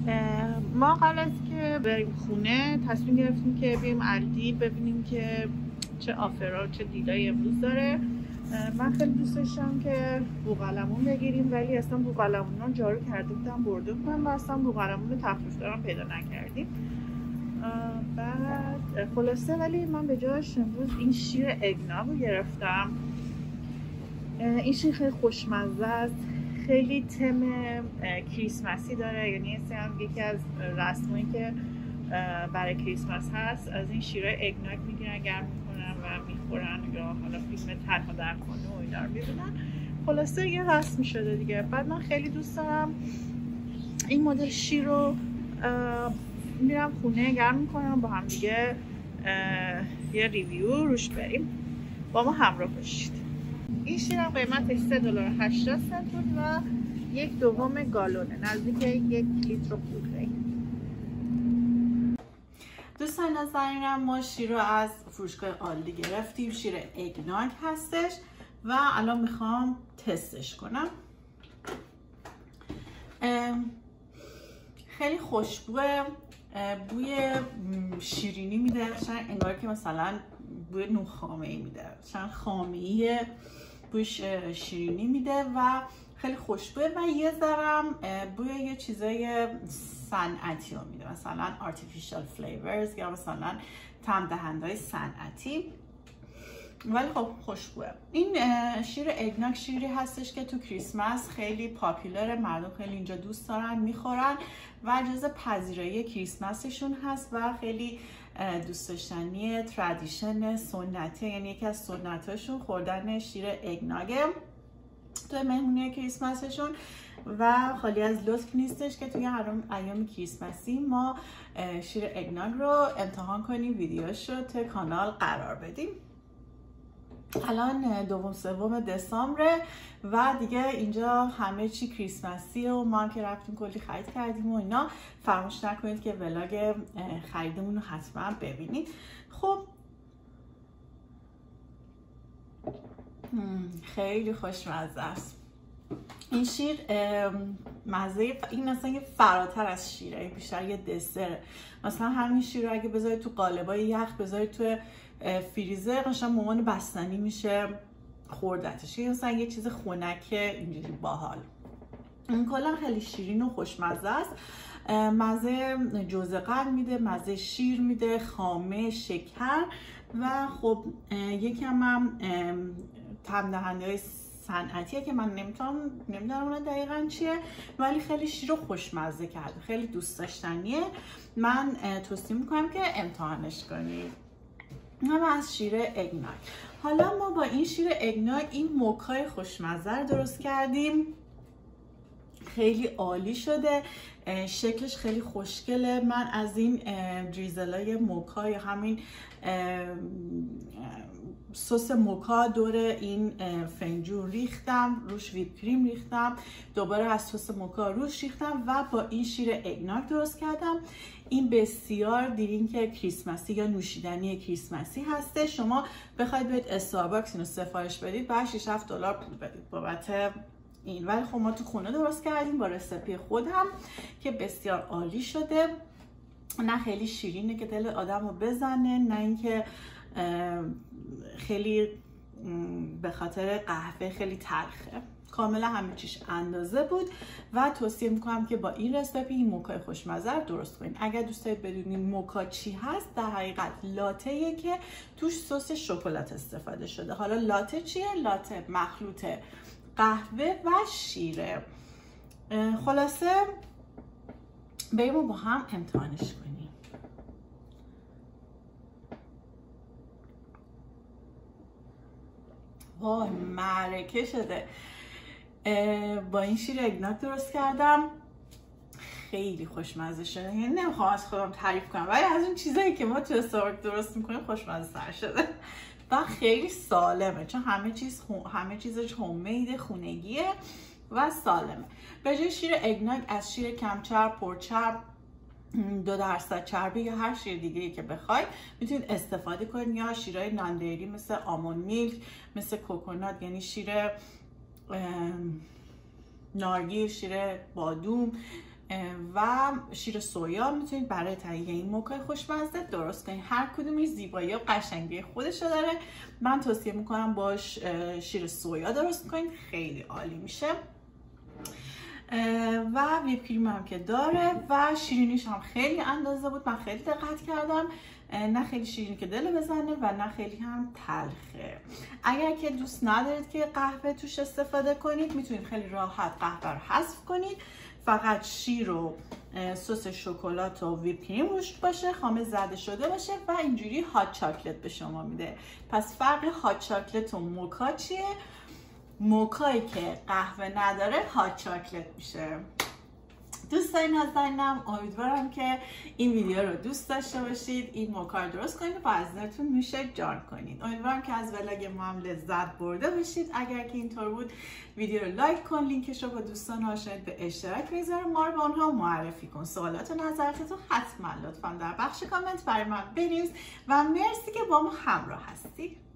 ما قبل از که بریم خونه تصمیم گرفتیم که بریم الدی ببینیم که چه آفرها چه دیلای امروز داره. من خیلی دوست داشتم که بوقلمون بگیریم، ولی اصلا بوقلمون رو جارو کرده بودم برده بودم و اصلا بوقلمون رو تخفیف دارم پیدا نکردیم. بعد خلاصه ولی من به جاش امروز این شیر اگناگ رو گرفتم. این شیر خیلی خوشمزه است، خیلی تم کریسمسی داره، یعنی یکی از رسمایی که برای کریسمس هست از این شیرهای اگناگ میگیرن، گرم میکنن و میخورن یا حالا فیلم تنها در خانه و اینا رو میبینن. خلاصه یه رسمی شده دیگه. بعد من خیلی دوست دارم این مدل شیر رو میرم خونه گرم میکنم با هم دیگه یه ریویو روش بریم. با ما همراه باشید. این شیر هم قیمتش $3.80 بود و 1/2 گالونه، نزدیک 1 لیتر خورده. دوستان نازنینم، ما شیر رو از فروشگاه آلدی گرفتیم. شیر اگناگ هستش و الان میخوام تستش کنم. خیلی خوشبوه، بوی شیرینی میده، شاید انگار که مثلا بوی نونخامه‌ای میده، شاید خامه‌ای بوی شیرینی میده و خیلی خوشبوه و یه ذرم بوی یه چیزای صنعتی رو میده، مثلا artificial flavors یا مثلا طعم دهنده‌های صنعتی، ولی خب خوشبوه. این شیر اگناگ شیری هستش که تو کریسمس خیلی پاپولاره، مردم خیلی اینجا دوست دارن میخورن و جز پذیرایی کریسمسشون هست و خیلی دوست داشتنی، ترادیشن، سنته، یعنی یکی از سنتاشون خوردن شیر اگناگه تو مهمونی کریسمسشون و خالی از لطف نیستش که توی ایام کریسمسی ما شیر اگناگ رو امتحان کنیم، ویدیوش رو توی کانال قرار بدیم. الان 2-3 دسامبر و دیگه اینجا همه چی کریسمسی و ما هم که رفتیم کلی خرید کردیم و اینا. فراموش نکنید که ولاگ خریدمون رو حتما ببینید. خب خیلی خوشمزه است این شیر. مزه این اصلا یه فراتر از شیره، بیشتر یه دسر. مثلا همین شیر رو اگه بذارید تو قالبای یخ، بذارید تو فریزر، قشنگ مامان بستنی میشه خوردتش. مثلا یه چیز خنک اینجوری باحال. این کلا خیلی شیرین و خوشمزه است. مزه جوز قند میده، مزه شیر میده، خامه، شکر و خب یکم هم طعم دهنده‌های صنعتیه که من نمیدونم اون دقیقاً چیه، ولی خیلی شیر و خوشمزه کرده، خیلی دوست داشتنیه. من توصیه میکنم که امتحانش کنید. هم از شیر اگناگ. حالا ما با این شیر اگناگ این موکای خوشمزه رو درست کردیم. خیلی عالی شده، شکلش خیلی خوشگله. من از این دریزلای موکا یا همین سس موکا دور این فنجون ریختم، روش ویپ کریم ریختم، دوباره از سس موکا روش ریختم و با این شیر اگناگ درست کردم. این بسیار درینک کریسمسی یا نوشیدنی کریسمسی هسته. شما بخواید برید استارباکس اینو سفارش بدید بعد $6-7 پول بدید بابت این، ولی خب ما تو خونه درست کردیم با رسیپی خودم که بسیار عالی شده. نه خیلی شیرینه که دل آدم رو بزنه، نه اینکه خیلی به خاطر قهوه خیلی تلخه. کاملا همه چیش اندازه بود و توصیه میکنم که با این رسیپی این موکای خوشمزه رو درست کنید. اگر دوست دارید بدونید موکا چی هست، در حقیقت لاته‌ایه که توش سس شکلات استفاده شده. حالا لاته چیه؟ لاته مخلوط قهوه و شیره. خلاصه بریم با هم امتحانش کنیم. وای معرکه شده. با این شیر اگناگ درست کردم، خیلی خوشمزه شده. یعنی نمیخوام از خودم تعریف کنم، ولی از اون چیزایی که ما تو استارباکس درست میکنیم خوشمزه تر شده و خیلی سالمه، چون همه چیزش هومید، خونگیه و سالمه. به جای شیر اگناگ از شیر کم چرب، پرچرب، 2% چربی یا هر شیر دیگه‌ای که بخواید میتونید استفاده کنید، یا شیرهای ناندری مثل آموند میلک، مثل کوکونات یعنی شیر نارگیل، شیر بادوم، و شیر سویا میتونید برای تهیه این موکای خوشمزه درست کنید. هر کدومش زیبایی و قشنگی خودشو داره. من توصیه میکنم باش شیر سویا درست کنید، خیلی عالی میشه. و ویپ کریم هم که داره و شیرینیش هم خیلی اندازه بود، من خیلی دقت کردم، نه خیلی شیرین که دل بزنه و نه خیلی هم تلخه. اگر که دوست ندارید که قهوه توش استفاده کنید میتونید خیلی راحت قهوه رو حذف کنید، فقط شیر و سس شکلات و ویپ کریم روش باشه، خامه زده شده باشه و اینجوری هات چاکلت به شما میده. پس فرق هات چاکلت و موکا چیه؟ موکایی که قهوه نداره هات چاکلت میشه. دوستای نازنینم، امیدوارم که این ویدیو رو دوست داشته باشید، این موکا رو درست کنید و از دلتون میشه جان کنید. امیدوارم که از ولاگ ما هم لذت برده باشید. اگر که اینطور بود ویدیو رو لایک کن، لینکش رو با دوستان آشنایت به اشتراک بگذار، ما رو به اونها معرفی کن. سوالات و نظراتتون حتما لطفا در بخش کامنت برای من بنویس و مرسی که با ما همراه هستید.